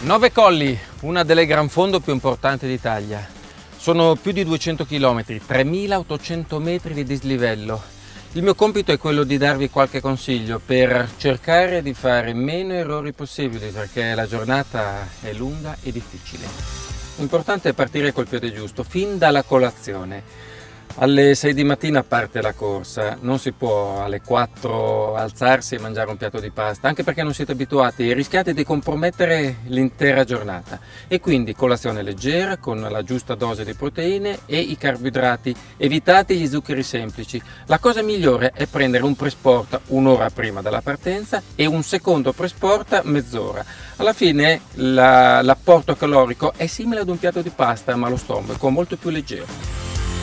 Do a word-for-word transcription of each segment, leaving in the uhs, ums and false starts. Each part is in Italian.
Nove Colli, una delle gran fondo più importanti d'Italia. Sono più di duecento chilometri, tremilaottocento metri di dislivello. Il mio compito è quello di darvi qualche consiglio per cercare di fare meno errori possibili, perché la giornata è lunga e difficile. L'importante è partire col piede giusto, fin dalla colazione. Alle sei di mattina parte la corsa, non si può alle quattro alzarsi e mangiare un piatto di pasta, anche perché non siete abituati e rischiate di compromettere l'intera giornata. E quindi colazione leggera con la giusta dose di proteine e i carboidrati, evitate gli zuccheri semplici. La cosa migliore è prendere un pre-sport un'ora prima della partenza e un secondo pre-sport mezz'ora. Alla fine l'apporto calorico è simile ad un piatto di pasta, ma lo stomaco molto più leggero.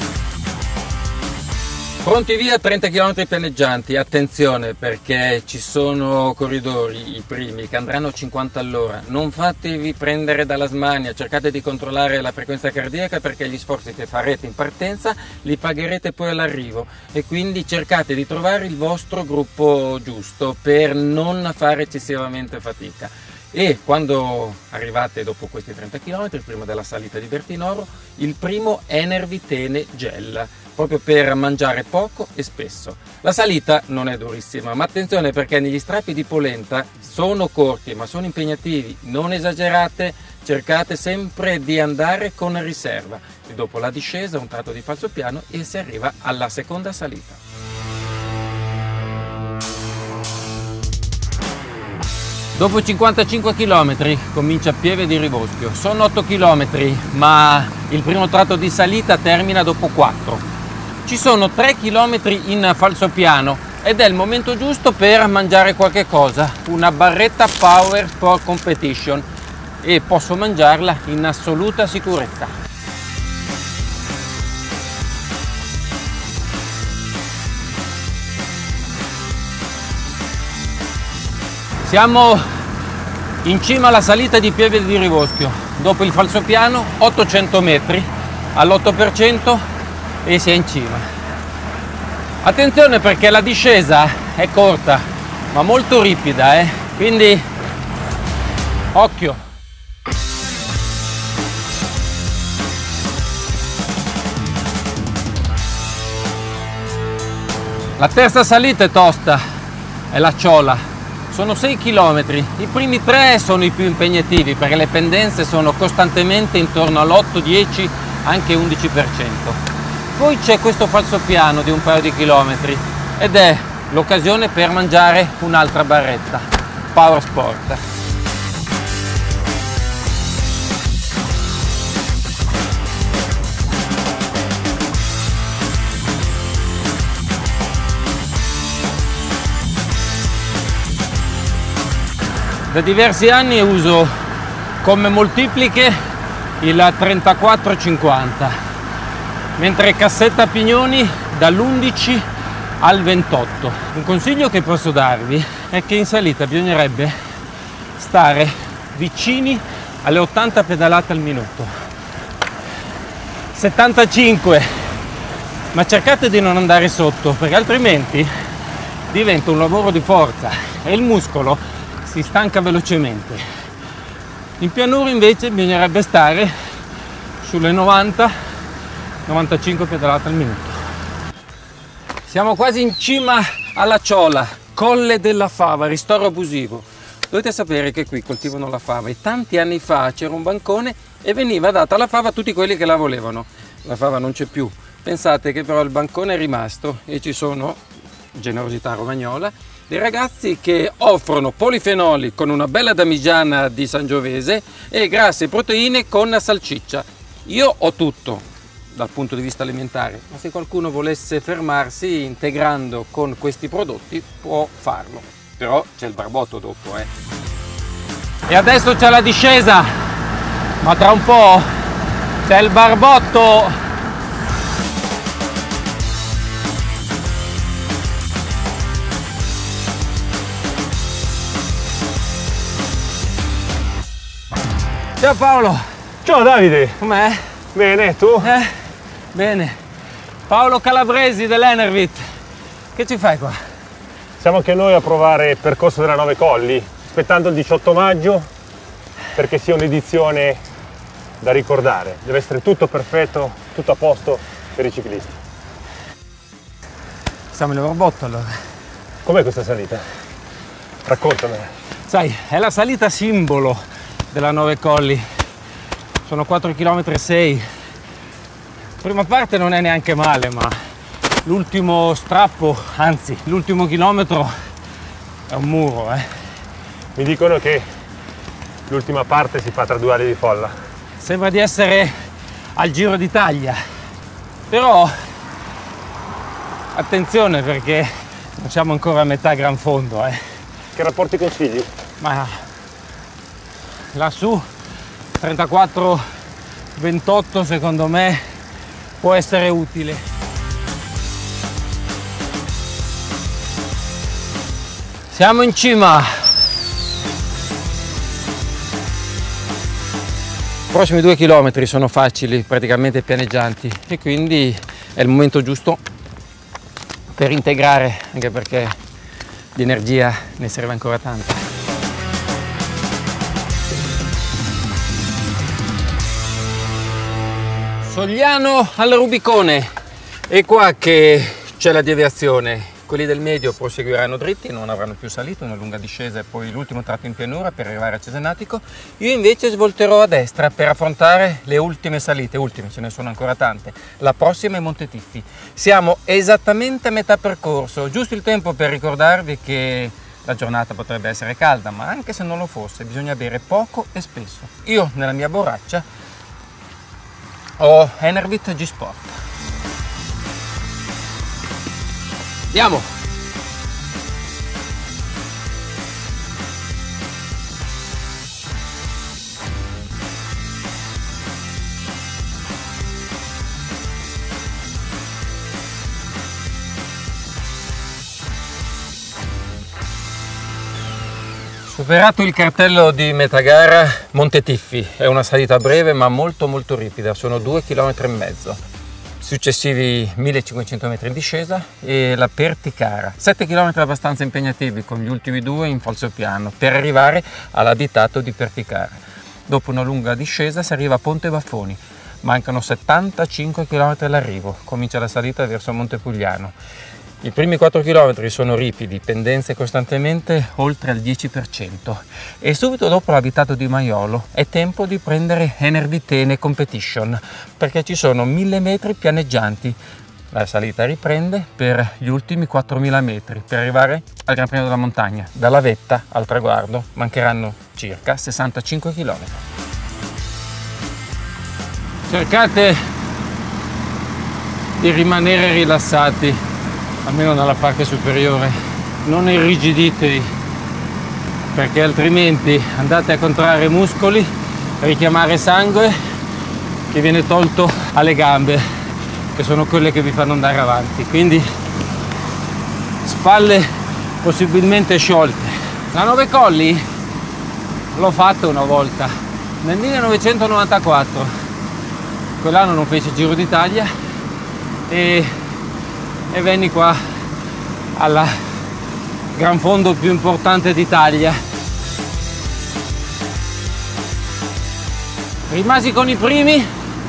Pronti via, trenta chilometri pianeggianti. Attenzione, perché ci sono corridori, i primi, che andranno a cinquanta all'ora. Non fatevi prendere dalla smania, cercate di controllare la frequenza cardiaca, perché gli sforzi che farete in partenza li pagherete poi all'arrivo, e quindi cercate di trovare il vostro gruppo giusto per non fare eccessivamente fatica. E quando arrivate dopo questi trenta chilometri, prima della salita di Bertinoro, il primo Enervitene Gel, proprio per mangiare poco e spesso. La salita non è durissima, ma attenzione, perché negli strappi di polenta sono corti ma sono impegnativi, non esagerate, cercate sempre di andare con riserva. E dopo la discesa un tratto di falsopiano e si arriva alla seconda salita. Dopo cinquantacinque chilometri comincia Pieve di Rivoschio. Sono otto chilometri, ma il primo tratto di salita termina dopo quattro. Ci sono tre chilometri in falsopiano ed è il momento giusto per mangiare qualche cosa, una barretta Power Sport Competition, e posso mangiarla in assoluta sicurezza. Siamo in cima alla salita di Pieve di Rivoschio, dopo il falsopiano, ottocento metri all'otto per cento e si è in cima. Attenzione, perché la discesa è corta ma molto ripida, eh? Quindi occhio. La terza salita è tosta, è la Ciola. Sono sei chilometri, i primi tre sono i più impegnativi perché le pendenze sono costantemente intorno all'otto, dieci, anche undici per cento. Poi c'è questo falsopiano di un paio di chilometri ed è l'occasione per mangiare un'altra barretta, Power Sport. Da diversi anni uso come moltipliche il trentaquattro cinquanta, mentre cassetta Pignoni dall'undici al ventotto. Un consiglio che posso darvi è che in salita bisognerebbe stare vicini alle ottanta pedalate al minuto, settantacinque, ma cercate di non andare sotto, perché altrimenti diventa un lavoro di forza e il muscolo si stanca velocemente. In pianura invece bisognerebbe stare sulle novanta novantacinque pedalate al minuto. Siamo quasi in cima alla Ciola, Colle della Fava, ristoro abusivo. Dovete sapere che qui coltivano la fava e tanti anni fa c'era un bancone e veniva data la fava a tutti quelli che la volevano. La fava non c'è più. Pensate che però il bancone è rimasto e ci sono, generosità romagnola, dei ragazzi che offrono polifenoli con una bella damigiana di Sangiovese e grassi e proteine con salsiccia. Io ho tutto dal punto di vista alimentare, ma se qualcuno volesse fermarsi integrando con questi prodotti può farlo, però c'è il barbotto dopo, eh. E adesso c'è la discesa, ma tra un po' c'è il barbotto. Ciao Paolo! Ciao Davide! Com'è? Bene, tu? Eh, bene. Paolo Calabresi dell'Enervit. Che ci fai qua? Siamo anche noi a provare il percorso della Nove Colli, aspettando il diciotto maggio. perché sia un'edizione da ricordare. Deve essere tutto perfetto, tutto a posto per i ciclisti. Siamo in Orbotto allora. Com'è questa salita? Raccontamela. Sai, è la salita simbolo della Nove Colli. Sono quattro virgola sei chilometri. Prima parte non è neanche male, ma l'ultimo strappo, anzi l'ultimo chilometro è un muro. Eh. Mi dicono che l'ultima parte si fa tra due ali di folla. Sembra di essere al Giro d'Italia, però attenzione perché non siamo ancora a metà gran fondo. Eh. Che rapporti consigli? Ma lassù trentaquattro ventotto secondo me può essere utile. Siamo in cima. I prossimi due chilometri sono facili, praticamente pianeggianti, e quindi è il momento giusto per integrare, anche perché di energia ne serve ancora tanta. Sogliano al Rubicone, e qua che c'è la deviazione. Quelli del medio proseguiranno dritti, non avranno più salito, una lunga discesa e poi l'ultimo tratto in pianura per arrivare a Cesenatico. Io invece svolterò a destra per affrontare le ultime salite, ultime, ce ne sono ancora tante. La prossima è Monte Tiffi. Siamo esattamente a metà percorso, giusto il tempo per ricordarvi che la giornata potrebbe essere calda, ma anche se non lo fosse bisogna bere poco e spesso. Io nella mia borraccia ho Enervit G Sport. Andiamo! Superato il cartello di metà gara, Monte Tiffi è una salita breve ma molto molto ripida, sono due chilometri e mezzo. Successivi millecinquecento metri in discesa e la Perticara, sette chilometri abbastanza impegnativi con gli ultimi due in falso piano per arrivare all'abitato di Perticara. Dopo una lunga discesa si arriva a Ponte Baffoni, mancano settantacinque chilometri all'arrivo, comincia la salita verso Montepugliano. I primi quattro chilometri sono ripidi, pendenze costantemente oltre al dieci per cento, e subito dopo l'abitato di Maiolo è tempo di prendere Enervitene Competition perché ci sono mille metri pianeggianti. La salita riprende per gli ultimi quattromila metri per arrivare al Gran Premio della Montagna. Dalla vetta al traguardo mancheranno circa sessantacinque chilometri. Cercate di rimanere rilassati, almeno nella parte superiore, non irrigiditevi perché altrimenti andate a contrarre muscoli, richiamare sangue che viene tolto alle gambe, che sono quelle che vi fanno andare avanti, quindi spalle possibilmente sciolte. La Nove Colli l'ho fatta una volta nel millenovecentonovantaquattro, quell'anno non fece il Giro d'Italia e e venni qua alla gran fondo più importante d'Italia. Rimasi con i primi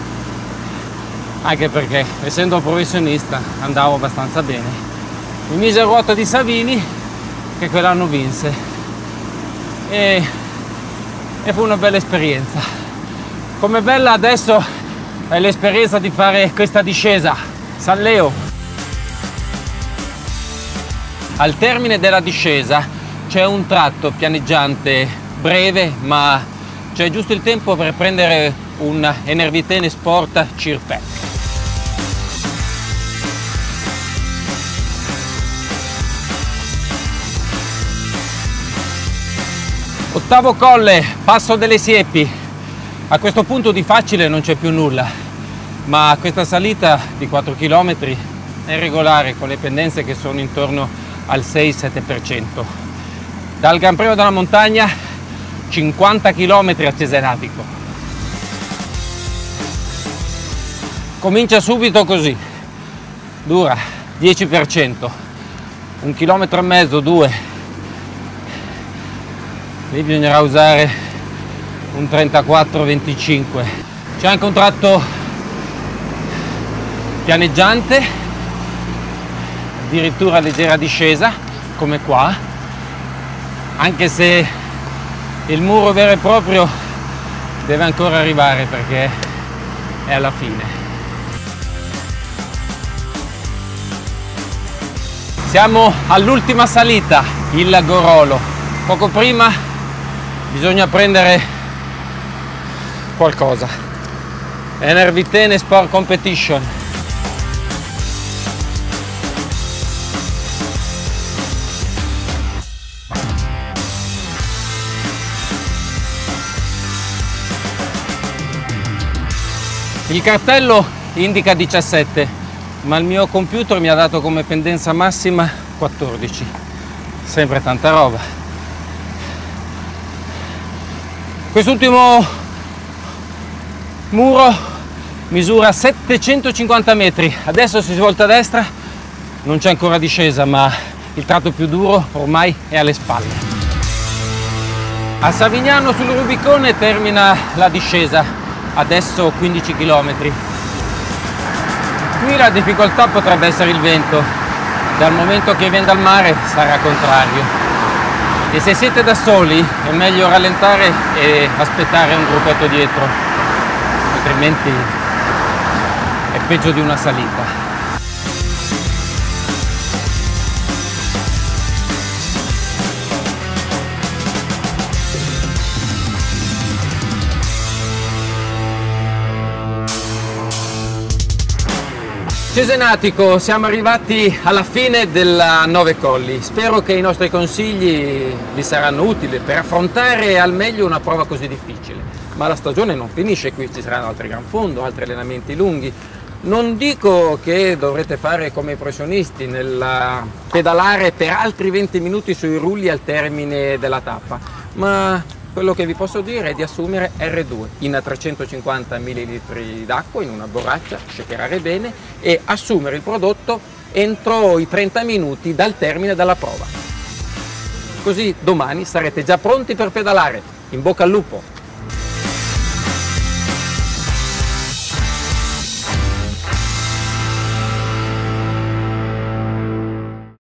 anche perché essendo professionista andavo abbastanza bene. Mi mise a ruota di Savini che quell'anno vinse e, e fu una bella esperienza. Come bella adesso è l'esperienza di fare questa discesa San Leo. Al termine della discesa c'è un tratto pianeggiante breve, ma c'è giusto il tempo per prendere un Enervitene Sport Cirpec. Ottavo colle, Passo delle Siepi. A questo punto di facile non c'è più nulla, ma questa salita di quattro chilometri è regolare con le pendenze che sono intorno al sei sette per cento. Dal Gran Premio della Montagna cinquanta chilometri a Cesenatico. Comincia subito così, dura dieci per cento, un chilometro e mezzo, due. Lì bisognerà usare un trentaquattro venticinque. C'è anche un tratto pianeggiante, addirittura leggera discesa come qua, anche se il muro vero e proprio deve ancora arrivare perché è alla fine. Siamo all'ultima salita, il Gorolo. Poco prima bisogna prendere qualcosa. Enervitene Sport Competition. Il cartello indica diciassette, ma il mio computer mi ha dato come pendenza massima quattordici. Sempre tanta roba. Quest'ultimo muro misura settecentocinquanta metri. Adesso si svolta a destra, non c'è ancora discesa, ma il tratto più duro ormai è alle spalle. A Savignano sul Rubicone termina la discesa, adesso quindici chilometri. Qui la difficoltà potrebbe essere il vento, dal momento che viene dal mare sarà contrario. E se siete da soli è meglio rallentare e aspettare un gruppetto dietro, altrimenti è peggio di una salita. Cesenatico, siamo arrivati alla fine della Nove Colli. Spero che i nostri consigli vi saranno utili per affrontare al meglio una prova così difficile. Ma la stagione non finisce qui, ci saranno altri gran fondo, altri allenamenti lunghi. Non dico che dovrete fare come i professionisti nel pedalare per altri venti minuti sui rulli al termine della tappa, ma quello che vi posso dire è di assumere erre due in trecentocinquanta millilitri d'acqua in una borraccia, shakerare bene e assumere il prodotto entro i trenta minuti dal termine della prova. Così domani sarete già pronti per pedalare. In bocca al lupo!